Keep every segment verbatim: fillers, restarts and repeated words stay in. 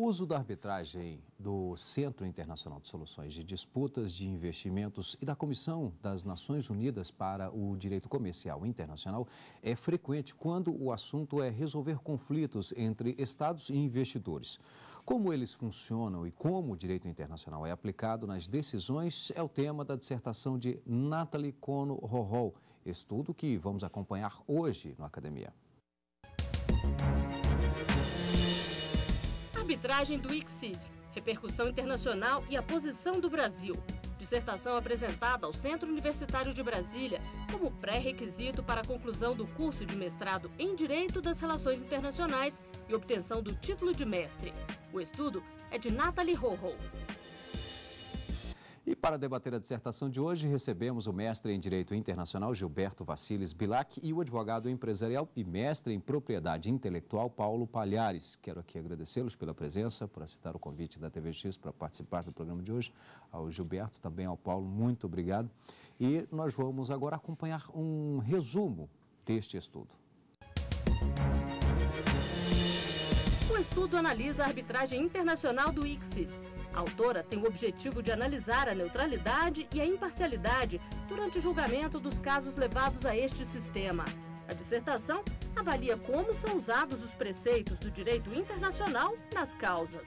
uso da arbitragem do Centro Internacional de Soluções de Disputas de Investimentos e da Comissão das Nações Unidas para o Direito Comercial Internacional é frequente quando o assunto é resolver conflitos entre Estados e investidores. Como eles funcionam e como o direito internacional é aplicado nas decisões é o tema da dissertação de Nathalie Kono-Roholl, estudo que vamos acompanhar hoje no Academia. Arbitragem do I C S I D, repercussão internacional e a posição do Brasil. Dissertação apresentada ao Centro Universitário de Brasília como pré-requisito para a conclusão do curso de mestrado em Direito das Relações Internacionais e obtenção do título de mestre. O estudo é de Nathalie Roholl. E para debater a dissertação de hoje, recebemos o mestre em Direito Internacional, Gilberto Vassilis Bilac, e o advogado empresarial e mestre em Propriedade Intelectual, Paulo Palhares. Quero aqui agradecê-los pela presença, por aceitar o convite da T V X para participar do programa de hoje. Ao Gilberto, também ao Paulo, muito obrigado. E nós vamos agora acompanhar um resumo deste estudo. O estudo analisa a arbitragem internacional do I C S I D. A autora tem o objetivo de analisar a neutralidade e a imparcialidade durante o julgamento dos casos levados a este sistema. A dissertação avalia como são usados os preceitos do direito internacional nas causas.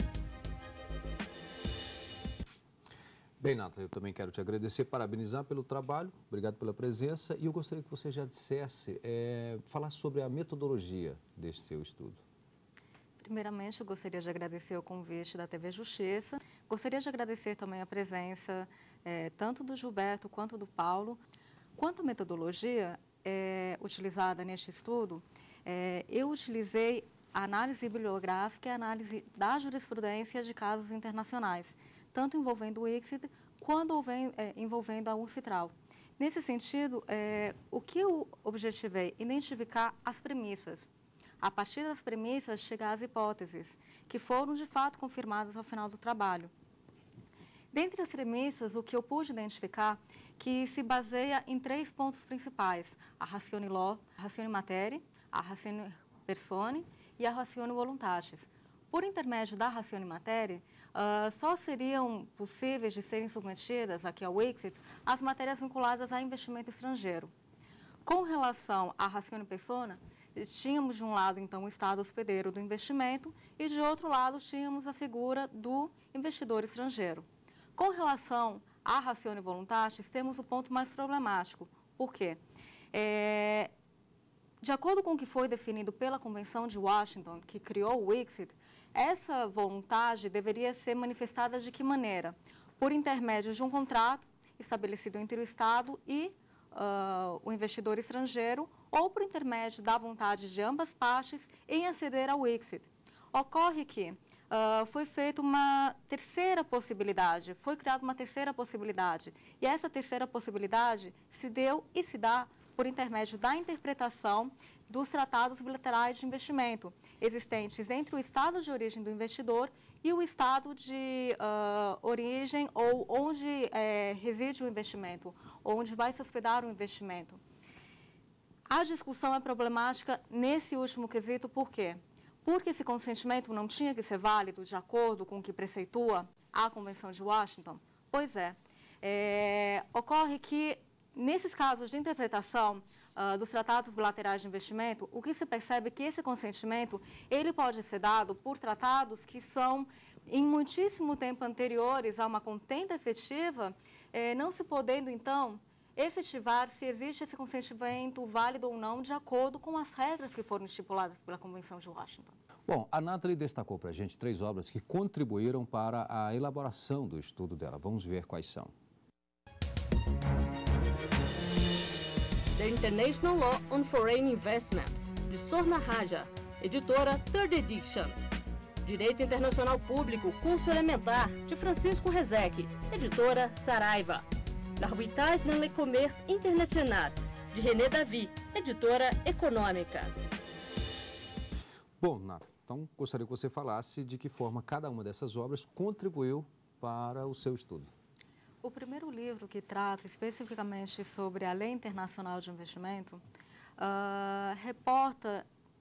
Bem, Nathalie, eu também quero te agradecer, parabenizar pelo trabalho, obrigado pela presença, e eu gostaria que você já dissesse, é, falar sobre a metodologia deste seu estudo. Primeiramente, eu gostaria de agradecer o convite da T V Justiça. Gostaria de agradecer também a presença é, tanto do Gilberto quanto do Paulo. Quanto à metodologia é, utilizada neste estudo, é, eu utilizei a análise bibliográfica e a análise da jurisprudência de casos internacionais, tanto envolvendo o I C S I D quanto é, envolvendo a UNCITRAL. Nesse sentido, é, o que eu objetivei? Identificar as premissas. A partir das premissas, chegar às hipóteses, que foram de fato confirmadas ao final do trabalho. Dentre as premissas, o que eu pude identificar, que se baseia em três pontos principais: a ratione law, a ratione materie, a ratione persone e a ratione voluntatis. Por intermédio da ratione materie, uh, só seriam possíveis de serem submetidas aqui ao I C S I D as matérias vinculadas a investimento estrangeiro. Com relação à ratione persona, tínhamos de um lado, então, o Estado hospedeiro do investimento e, de outro lado, tínhamos a figura do investidor estrangeiro. Com relação à ratione voluntatis, temos o ponto mais problemático. Por quê? É, de acordo com o que foi definido pela Convenção de Washington, que criou o I C S I D, essa vontade deveria ser manifestada de que maneira? Por intermédio de um contrato estabelecido entre o Estado e uh, o investidor estrangeiro, ou por intermédio da vontade de ambas partes em aceder ao I C S I D. Ocorre que uh, foi feita uma terceira possibilidade, foi criada uma terceira possibilidade, e essa terceira possibilidade se deu e se dá por intermédio da interpretação dos tratados bilaterais de investimento, existentes entre o estado de origem do investidor e o estado de uh, origem ou onde eh, reside o investimento, onde vai se hospedar o investimento. A discussão é problemática nesse último quesito, por quê? Porque esse consentimento não tinha que ser válido de acordo com o que preceitua a Convenção de Washington? Pois é. é ocorre que, nesses casos de interpretação uh, dos tratados bilaterais de investimento, o que se percebe é que esse consentimento ele pode ser dado por tratados que são, em muitíssimo tempo anteriores a uma contenda efetiva, eh, não se podendo, então, efetivar se existe esse consentimento válido ou não, de acordo com as regras que foram estipuladas pela Convenção de Washington. Bom, a Nathalie destacou para a gente três obras que contribuíram para a elaboração do estudo dela. Vamos ver quais são. The International Law on Foreign Investment, de Sorna Raja, editora Third Edition. Direito Internacional Público, curso elementar, de Francisco Rezec, editora Saraiva. L'arbitrage dans le commerce international, de René Davy, editora Econômica. Bom, Nathalie, então gostaria que você falasse de que forma cada uma dessas obras contribuiu para o seu estudo. O primeiro livro que trata especificamente sobre a Lei Internacional de Investimento uh, reporta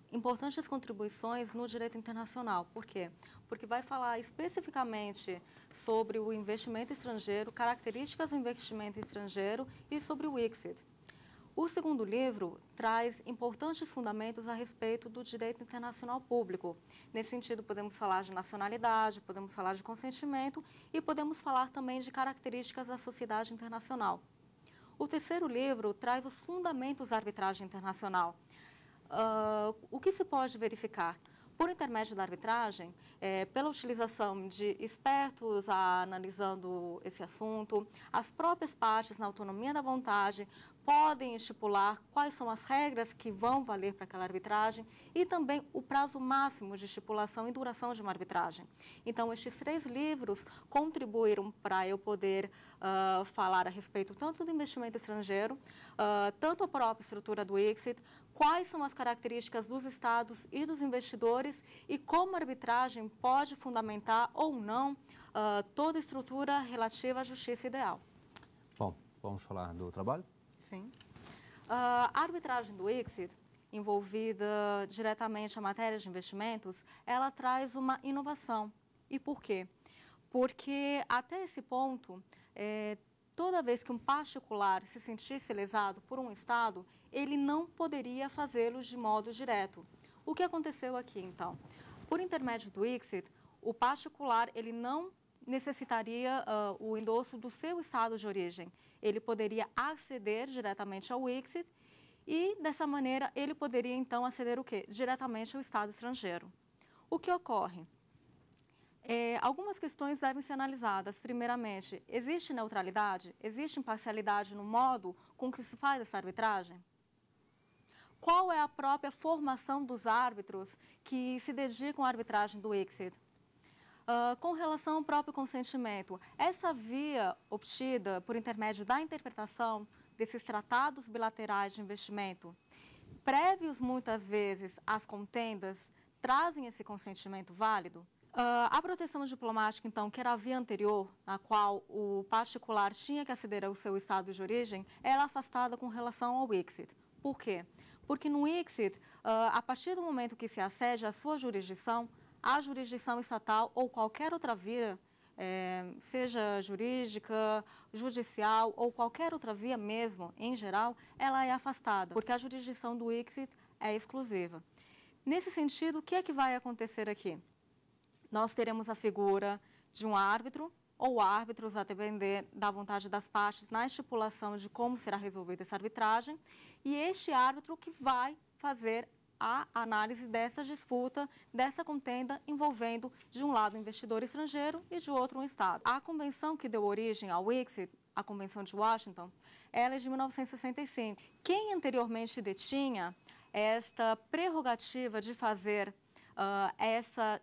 importantes contribuições no direito internacional. Por quê? Porque vai falar especificamente sobre o investimento estrangeiro, características do investimento estrangeiro e sobre o ICSID. O segundo livro traz importantes fundamentos a respeito do direito internacional público. Nesse sentido, podemos falar de nacionalidade, podemos falar de consentimento e podemos falar também de características da sociedade internacional. O terceiro livro traz os fundamentos da arbitragem internacional. Uh, o que se pode verificar? Por intermédio da arbitragem, é, pela utilização de expertos a, analisando esse assunto, as próprias partes, na autonomia da vontade, podem estipular quais são as regras que vão valer para aquela arbitragem e também o prazo máximo de estipulação e duração de uma arbitragem. Então, estes três livros contribuíram para eu poder uh, falar a respeito tanto do investimento estrangeiro, uh, tanto a própria estrutura do ICSID, quais são as características dos estados e dos investidores e como a arbitragem pode fundamentar ou não uh, toda a estrutura relativa à justiça ideal. Bom, vamos falar do trabalho? Sim. Uh, a arbitragem do ICSID, envolvida diretamente a matéria de investimentos, ela traz uma inovação. E por quê? Porque até esse ponto, é, toda vez que um particular se sentisse lesado por um Estado, ele não poderia fazê-lo de modo direto. O que aconteceu aqui, então? Por intermédio do ICSID, o particular ele não necessitaria uh, o endosso do seu Estado de origem. Ele poderia aceder diretamente ao ICSID e, dessa maneira, ele poderia, então, aceder o quê? Diretamente ao Estado estrangeiro. O que ocorre? É, algumas questões devem ser analisadas. Primeiramente, existe neutralidade? Existe imparcialidade no modo com que se faz essa arbitragem? Qual é a própria formação dos árbitros que se dedicam à arbitragem do ICSID? Uh, com relação ao próprio consentimento, essa via obtida por intermédio da interpretação desses tratados bilaterais de investimento, prévios muitas vezes às contendas, trazem esse consentimento válido? Uh, a proteção diplomática, então, que era a via anterior, na qual o particular tinha que aceder ao seu estado de origem, era afastada com relação ao ICSID. Por quê? Porque no ICSID, uh, a partir do momento que se acede à sua jurisdição, a jurisdição estatal ou qualquer outra via, é, seja jurídica, judicial ou qualquer outra via mesmo, em geral, ela é afastada, porque a jurisdição do ICSID é exclusiva. Nesse sentido, o que é que vai acontecer aqui? Nós teremos a figura de um árbitro ou árbitros, a depender da vontade das partes, na estipulação de como será resolvida essa arbitragem, e este árbitro que vai fazer a análise dessa disputa, dessa contenda envolvendo, de um lado, um investidor estrangeiro e de outro, um Estado. A convenção que deu origem ao ICSID, a Convenção de Washington, ela é de mil novecentos e sessenta e cinco. Quem anteriormente detinha esta prerrogativa de fazer uh, essa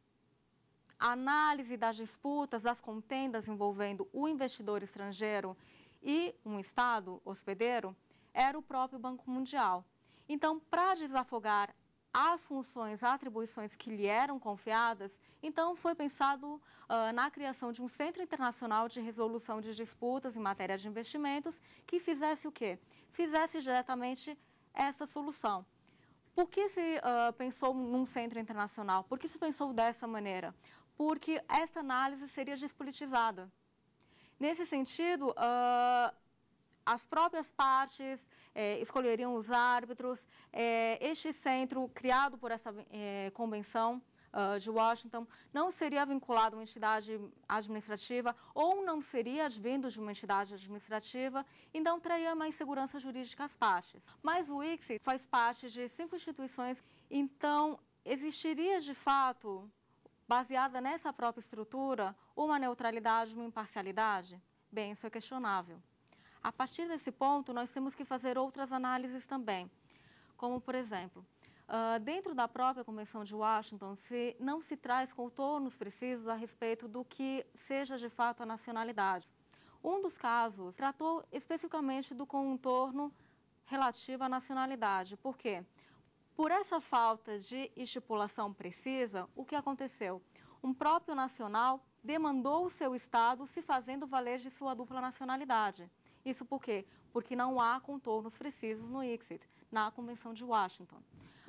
análise das disputas, das contendas envolvendo o investidor estrangeiro e um Estado hospedeiro, era o próprio Banco Mundial. Então, para desafogar as funções, as atribuições que lhe eram confiadas, então foi pensado uh, na criação de um Centro Internacional de Resolução de Disputas em matéria de investimentos que fizesse o quê? Fizesse diretamente essa solução. Por que se uh, pensou num centro internacional? Por que se pensou dessa maneira? Porque essa análise seria despolitizada. Nesse sentido, uh, as próprias partes eh, escolheriam os árbitros. Eh, este centro, criado por essa eh, convenção uh, de Washington, não seria vinculado a uma entidade administrativa ou não seria advindo de uma entidade administrativa, então traria mais segurança jurídica às partes. Mas o ICSID faz parte de cinco instituições, então existiria de fato, baseada nessa própria estrutura, uma neutralidade, uma imparcialidade? Bem, isso é questionável. A partir desse ponto, nós temos que fazer outras análises também, como, por exemplo, uh, dentro da própria Convenção de Washington, se não se traz contornos precisos a respeito do que seja de fato a nacionalidade. Um dos casos tratou especificamente do contorno relativo à nacionalidade. Por quê? Por essa falta de estipulação precisa, o que aconteceu? Um próprio nacional demandou o seu Estado se fazendo valer de sua dupla nacionalidade. Isso por quê? Porque não há contornos precisos no ICSID, na Convenção de Washington.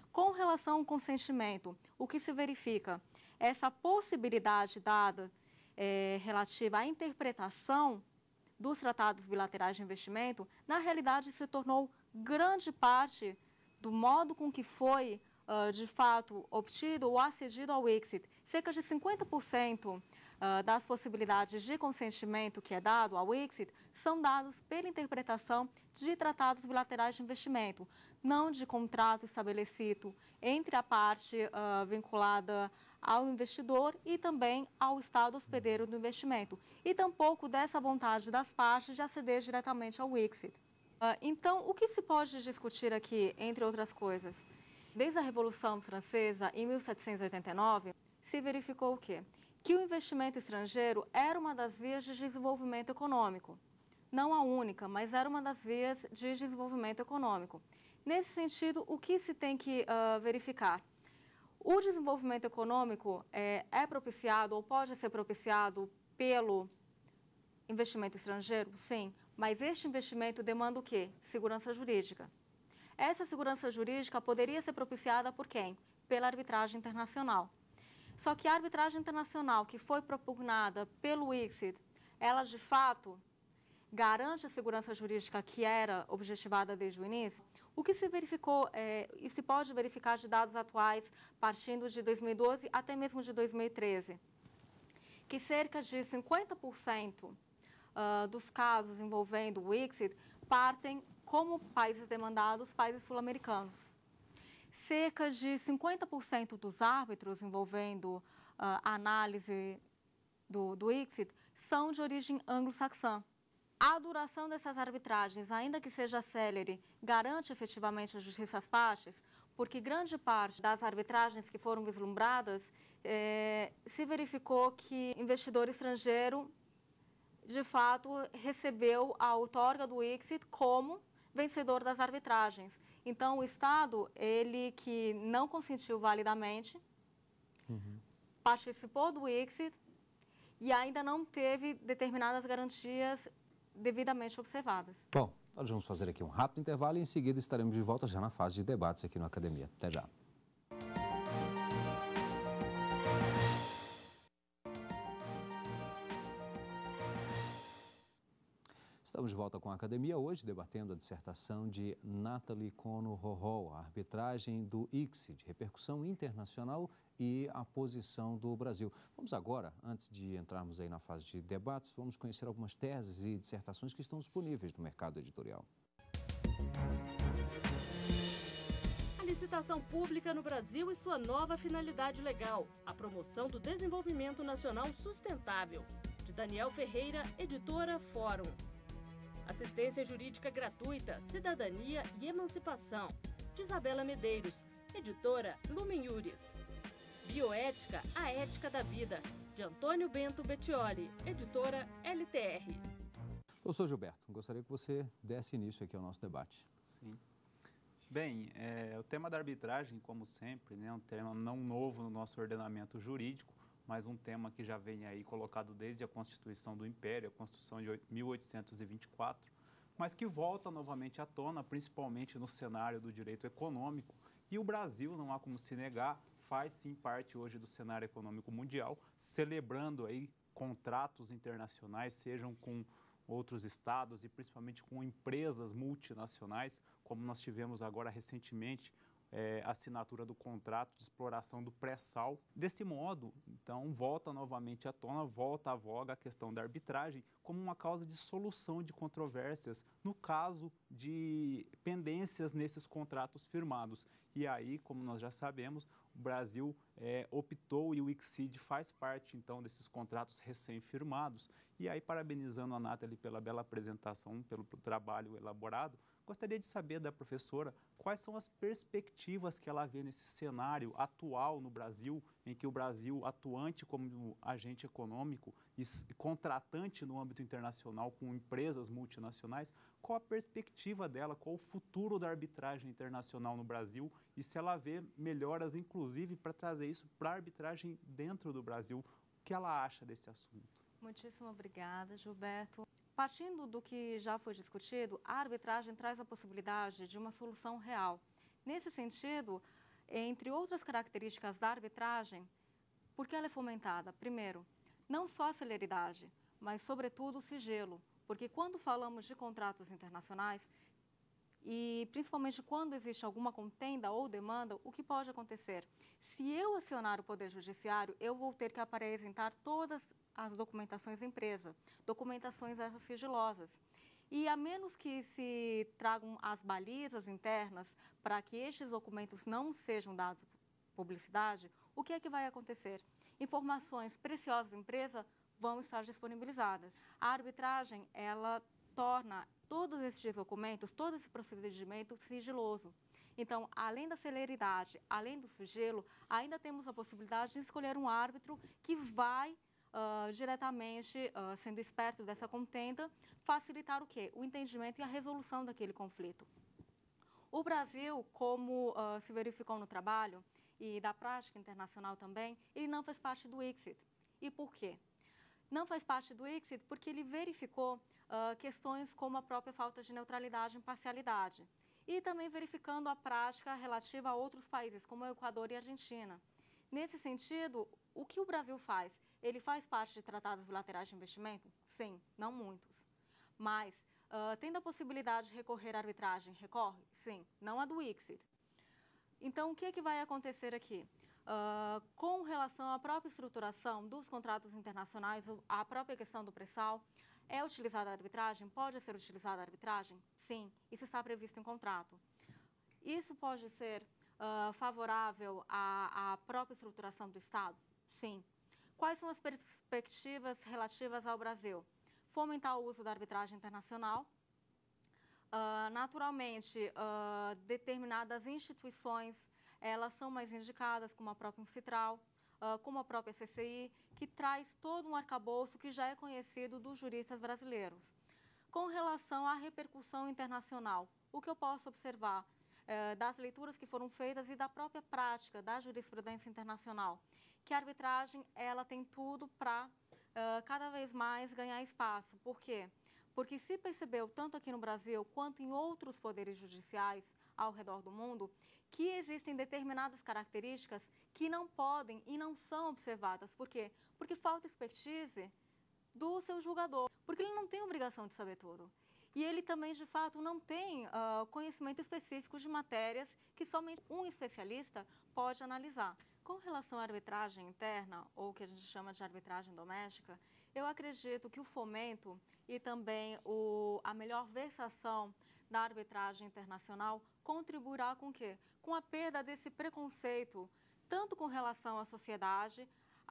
Com relação ao consentimento, o que se verifica? Essa possibilidade dada é, relativa à interpretação dos tratados bilaterais de investimento, na realidade se tornou grande parte do modo com que foi, uh, de fato, obtido ou acedido ao I C S I T. Cerca de cinquenta por cento uh, das possibilidades de consentimento que é dado ao I C S I T são dados pela interpretação de tratados bilaterais de investimento, não de contrato estabelecido entre a parte uh, vinculada ao investidor e também ao Estado hospedeiro do investimento, e tampouco dessa vontade das partes de aceder diretamente ao I C S I T. Uh, então, o que se pode discutir aqui, entre outras coisas? Desde a Revolução Francesa, em mil setecentos e oitenta e nove, se verificou o quê? Que o investimento estrangeiro era uma das vias de desenvolvimento econômico. Não a única, mas era uma das vias de desenvolvimento econômico. Nesse sentido, o que se tem que uh, verificar? O desenvolvimento econômico é, é propiciado ou pode ser propiciado pelo investimento estrangeiro? Sim, mas este investimento demanda o quê? Segurança jurídica. Essa segurança jurídica poderia ser propiciada por quem? Pela arbitragem internacional. Só que a arbitragem internacional que foi propugnada pelo I C S I T, ela de fato garante a segurança jurídica que era objetivada desde o início? O que se verificou é, e se pode verificar de dados atuais, partindo de dois mil e doze até mesmo de dois mil e treze, que cerca de cinquenta por cento uh, dos casos envolvendo o I C S I T partem como países demandados, países sul-americanos. Cerca de cinquenta por cento dos árbitros envolvendo uh, a análise do, do I C S I T são de origem anglo-saxã. A duração dessas arbitragens, ainda que seja célere, garante efetivamente a justiça às partes, porque grande parte das arbitragens que foram vislumbradas eh, se verificou que investidor estrangeiro, de fato, recebeu a outorga do I C S I T como vencedor das arbitragens. Então, o Estado, ele que não consentiu validamente, uhum. participou do I C S I T e ainda não teve determinadas garantias devidamente observadas. Bom, nós vamos fazer aqui um rápido intervalo e em seguida estaremos de volta já na fase de debates aqui no Academia. Até já. Estamos de volta com a Academia hoje, debatendo a dissertação de Nathalie Kono-Rohol, a arbitragem do I C S I T, repercussão internacional e a posição do Brasil. Vamos agora, antes de entrarmos aí na fase de debates, vamos conhecer algumas teses e dissertações que estão disponíveis no mercado editorial. A licitação pública no Brasil e sua nova finalidade legal, a promoção do desenvolvimento nacional sustentável, de Daniel Ferreira, editora Fórum. Assistência jurídica gratuita, cidadania e emancipação, de Isabela Medeiros, editora Lumen Iuris. Bioética, a ética da vida, de Antônio Bento Bettioli, editora L T R. Professor Gilberto, gostaria que você desse início aqui ao nosso debate. Sim. Bem, é, o tema da arbitragem, como sempre, né, é um tema não novo no nosso ordenamento jurídico, mas um tema que já vem aí colocado desde a Constituição do Império, a Constituição de mil oitocentos e vinte e quatro, mas que volta novamente à tona, principalmente no cenário do direito econômico. E o Brasil, não há como se negar, faz sim parte hoje do cenário econômico mundial, celebrando aí contratos internacionais, sejam com outros estados e principalmente com empresas multinacionais, como nós tivemos agora recentemente, É, a assinatura do contrato de exploração do pré-sal. Desse modo, então, volta novamente à tona, volta à voga a questão da arbitragem como uma causa de solução de controvérsias no caso de pendências nesses contratos firmados. E aí, como nós já sabemos, o Brasil é, optou e o I C S I T faz parte, então, desses contratos recém-firmados. E aí, parabenizando a Nathalie pela bela apresentação, pelo, pelo trabalho elaborado, gostaria de saber da professora quais são as perspectivas que ela vê nesse cenário atual no Brasil, em que o Brasil, atuante como agente econômico e contratante no âmbito internacional com empresas multinacionais, qual a perspectiva dela, qual o futuro da arbitragem internacional no Brasil e se ela vê melhoras, inclusive, para trazer isso para a arbitragem dentro do Brasil. O que ela acha desse assunto? Muitíssimo obrigada, Gilberto. Partindo do que já foi discutido, a arbitragem traz a possibilidade de uma solução real. Nesse sentido, Entre outras características da arbitragem, por que ela é fomentada? Primeiro, não só a celeridade, mas, sobretudo, o sigilo. Porque quando falamos de contratos internacionais, e principalmente quando existe alguma contenda ou demanda, o que pode acontecer? Se eu acionar o Poder Judiciário, eu vou ter que apresentar todas as documentações empresa, documentações essas sigilosas. E a menos que se tragam as balizas internas para que estes documentos não sejam dados publicidade, o que é que vai acontecer? Informações preciosas da empresa vão estar disponibilizadas. A arbitragem, ela torna todos esses documentos, todo esse procedimento sigiloso. Então, além da celeridade, além do sigilo, ainda temos a possibilidade de escolher um árbitro que vai uh, diretamente, uh, sendo esperto dessa contenda, facilitar o quê? O entendimento e a resolução daquele conflito. O Brasil, como uh, se verificou no trabalho e da prática internacional também, ele não faz parte do I C S I T. E por quê? Não faz parte do I C S I T porque ele verificou uh, questões como a própria falta de neutralidade e imparcialidade. E também verificando a prática relativa a outros países, como o Equador e a Argentina. Nesse sentido, o que o Brasil faz? Ele faz parte de tratados bilaterais de investimento? Sim, não muitos. Mas, uh, tendo a possibilidade de recorrer à arbitragem, recorre? Sim, não a do I C S I T. Então, o que, é que vai acontecer aqui? Uh, com relação à própria estruturação dos contratos internacionais, a própria questão do pré-sal, é utilizada a arbitragem? Pode ser utilizada a arbitragem? Sim, isso está previsto em contrato. Isso pode ser uh, favorável à, à própria estruturação do Estado? Sim. Quais são as perspectivas relativas ao Brasil? Fomentar o uso da arbitragem internacional. Uh, naturalmente, uh, determinadas instituições, elas são mais indicadas, como a própria Uncitral, uh, como a própria C C I, que traz todo um arcabouço que já é conhecido dos juristas brasileiros. Com relação à repercussão internacional, o que eu posso observar uh, das leituras que foram feitas e da própria prática da jurisprudência internacional, que a arbitragem ela tem tudo para uh, cada vez mais ganhar espaço. Por quê? Porque se percebeu, tanto aqui no Brasil quanto em outros poderes judiciais ao redor do mundo, que existem determinadas características que não podem e não são observadas. Por quê? Porque falta expertise do seu julgador, porque ele não tem obrigação de saber tudo. E ele também, de fato, não tem uh, conhecimento específico de matérias que somente um especialista pode analisar. Com relação à arbitragem interna, ou o que a gente chama de arbitragem doméstica, eu acredito que o fomento e também o, a melhor versação da arbitragem internacional contribuirá com o quê? Com a perda desse preconceito, tanto com relação à sociedade,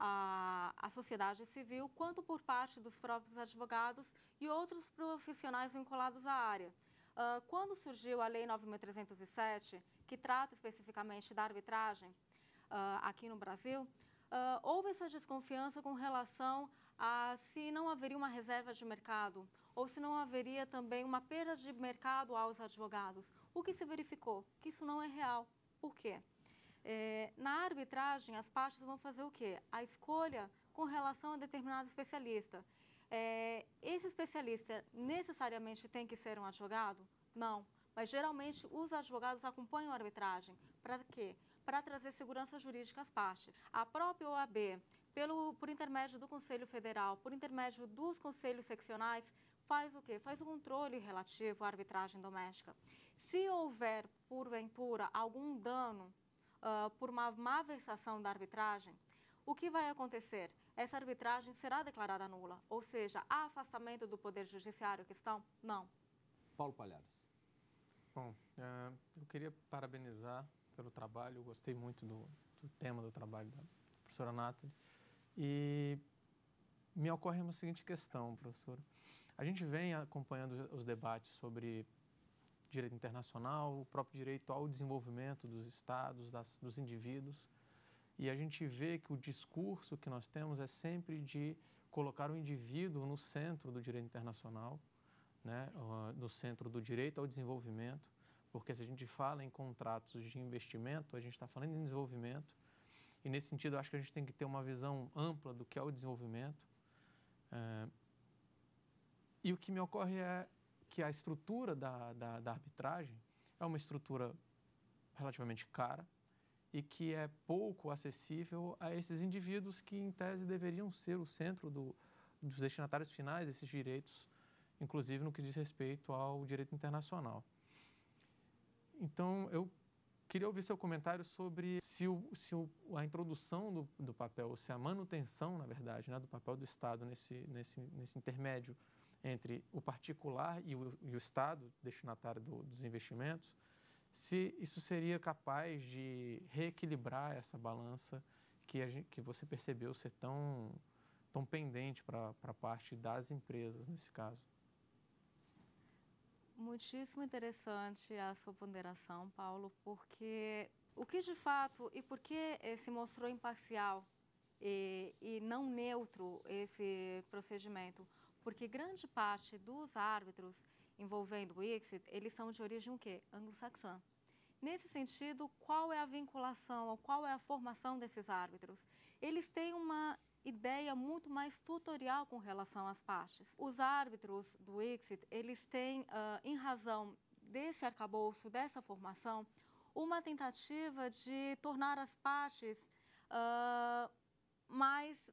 à, à sociedade civil, quanto por parte dos próprios advogados e outros profissionais vinculados à área. Uh, quando surgiu a Lei nove mil trezentos e sete, que trata especificamente da arbitragem, Uh, aqui no Brasil, uh, houve essa desconfiança com relação a se não haveria uma reserva de mercado ou se não haveria também uma perda de mercado aos advogados. O que se verificou? Que isso não é real. Por quê? É, na arbitragem, as partes vão fazer o quê? A escolha com relação a determinado especialista. É, esse especialista necessariamente tem que ser um advogado? Não. Mas, geralmente, os advogados acompanham a arbitragem. Para quê? Para trazer segurança jurídica às partes. A própria O A B, pelo, por intermédio do Conselho Federal, por intermédio dos conselhos seccionais, faz o quê? Faz o controle relativo à arbitragem doméstica. Se houver, porventura, algum dano uh, por uma má versação da arbitragem, o que vai acontecer? Essa arbitragem será declarada nula, ou seja, há afastamento do Poder Judiciário, questão? Não. Paulo Palhares. Bom, uh, eu queria parabenizar pelo trabalho, eu gostei muito do, do tema do trabalho da professora Nathalie. E me ocorre uma seguinte questão, professora. A gente vem acompanhando os debates sobre direito internacional, o próprio direito ao desenvolvimento dos estados, das, dos indivíduos, e a gente vê que o discurso que nós temos é sempre de colocar o indivíduo no centro do direito internacional, né, no centro do direito ao desenvolvimento, porque se a gente fala em contratos de investimento, a gente está falando em desenvolvimento, e nesse sentido eu acho que a gente tem que ter uma visão ampla do que é o desenvolvimento. É, e o que me ocorre é que a estrutura da, da, da arbitragem é uma estrutura relativamente cara e que é pouco acessível a esses indivíduos que, em tese, deveriam ser o centro do, dos destinatários finais desses direitos, inclusive no que diz respeito ao direito internacional. Então, eu queria ouvir seu comentário sobre se, o, se o, a introdução do, do papel, ou se a manutenção, na verdade, né, do papel do Estado nesse, nesse, nesse intermédio entre o particular e o, e o Estado, destinatário do, dos investimentos, se isso seria capaz de reequilibrar essa balança que, a gente, que você percebeu ser tão, tão pendente para a parte das empresas, nesse caso. Muitíssimo interessante a sua ponderação, Paulo, porque o que de fato e por que se mostrou imparcial e, e não neutro esse procedimento? Porque grande parte dos árbitros envolvendo o I C S I T, eles são de origem o quê? Anglo-saxã. Nesse sentido, qual é a vinculação ou qual é a formação desses árbitros? Eles têm uma ideia muito mais tutorial com relação às partes. Os árbitros do I C S I T, eles têm, uh, em razão desse arcabouço, dessa formação, uma tentativa de tornar as partes uh, mais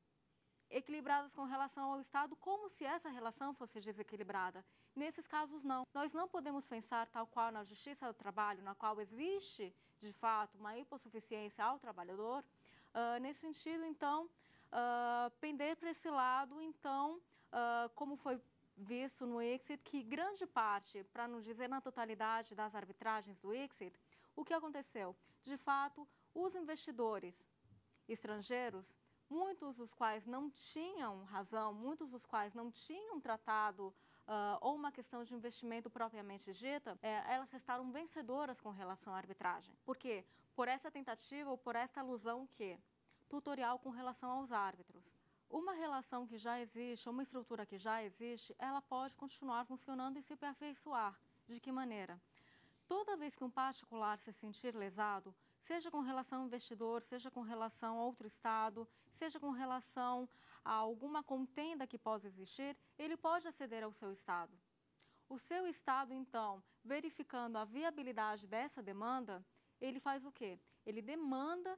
equilibradas com relação ao Estado, como se essa relação fosse desequilibrada. Nesses casos, não. Nós não podemos pensar, tal qual na Justiça do Trabalho, na qual existe, de fato, uma hipossuficiência ao trabalhador, uh, nesse sentido, então, Uh, pender para esse lado, então, uh, como foi visto no I C S I T, que grande parte, para não dizer na totalidade das arbitragens do I C S I T, o que aconteceu? De fato, os investidores estrangeiros, muitos dos quais não tinham razão, muitos dos quais não tinham tratado uh, ou uma questão de investimento propriamente dita, é, elas restaram vencedoras com relação à arbitragem. Por quê? Por essa tentativa ou por essa alusão que tutorial com relação aos árbitros. Uma relação que já existe, uma estrutura que já existe, ela pode continuar funcionando e se aperfeiçoar. De que maneira? Toda vez que um particular se sentir lesado, seja com relação ao investidor, seja com relação a outro Estado, seja com relação a alguma contenda que possa existir, ele pode aceder ao seu Estado. O seu Estado, então, verificando a viabilidade dessa demanda, ele faz o quê? Ele demanda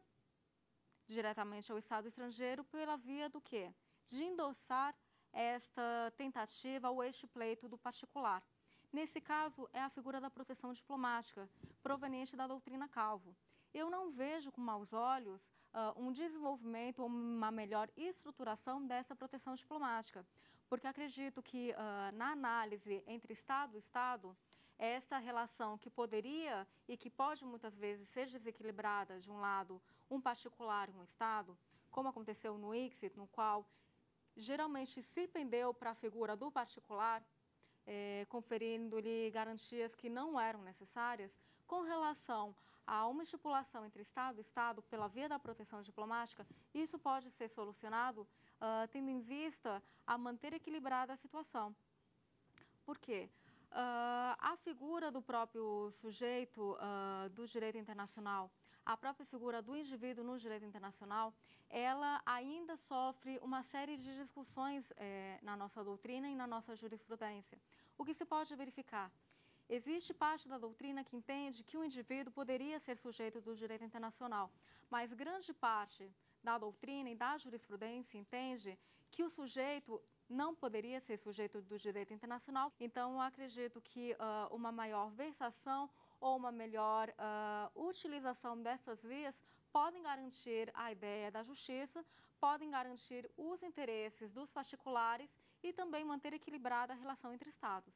diretamente ao Estado estrangeiro pela via do quê? De endossar esta tentativa ou este pleito do particular. Nesse caso, é a figura da proteção diplomática, proveniente da doutrina Calvo. Eu não vejo com maus olhos uh, um desenvolvimento ou uma melhor estruturação dessa proteção diplomática, porque acredito que uh, na análise entre Estado e Estado, esta relação que poderia e que pode muitas vezes ser desequilibrada de um lado um particular e um Estado, como aconteceu no I C S I T, no qual geralmente se pendeu para a figura do particular, eh, conferindo-lhe garantias que não eram necessárias, com relação a uma estipulação entre Estado e Estado pela via da proteção diplomática, isso pode ser solucionado uh, tendo em vista a manter equilibrada a situação. Por quê? Uh, a figura do próprio sujeito uh, do direito internacional, a própria figura do indivíduo no direito internacional, ela ainda sofre uma série de discussões eh, na nossa doutrina e na nossa jurisprudência. O que se pode verificar? Existe parte da doutrina que entende que o indivíduo poderia ser sujeito do direito internacional, mas grande parte da doutrina e da jurisprudência entende que o sujeito não poderia ser sujeito do direito internacional. Então, eu acredito que uh, uma maior versação ou uma melhor uh, utilização dessas vias podem garantir a ideia da justiça, podem garantir os interesses dos particulares e também manter equilibrada a relação entre Estados.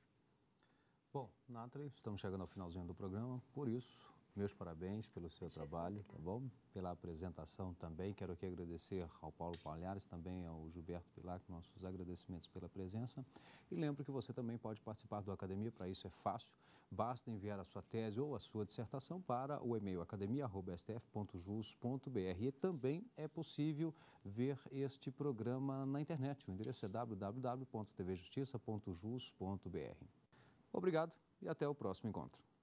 Bom, Nathalie, estamos chegando ao finalzinho do programa, por isso, meus parabéns pelo seu trabalho, tá bom? Pela apresentação também. Quero aqui agradecer ao Paulo Palhares, também ao Gilberto Pilac, nossos agradecimentos pela presença. E lembro que você também pode participar do Academia, para isso é fácil, basta enviar a sua tese ou a sua dissertação para o e-mail academia arroba s t f ponto jus ponto b r. E também é possível ver este programa na internet, o endereço é w w w ponto t v justiça ponto jus ponto b r. Obrigado e até o próximo encontro.